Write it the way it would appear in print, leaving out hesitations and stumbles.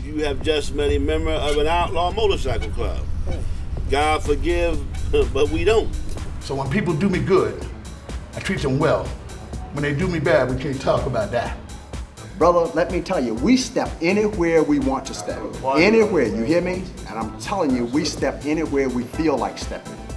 you have just met a member of an outlaw motorcycle club. God forgive, but we don't. So when people do me good, I treat them well. When they do me bad, we can't talk about that. Brother, let me tell you, we step anywhere we want to step. Anywhere, you hear me? And I'm telling you, we step anywhere we feel like stepping.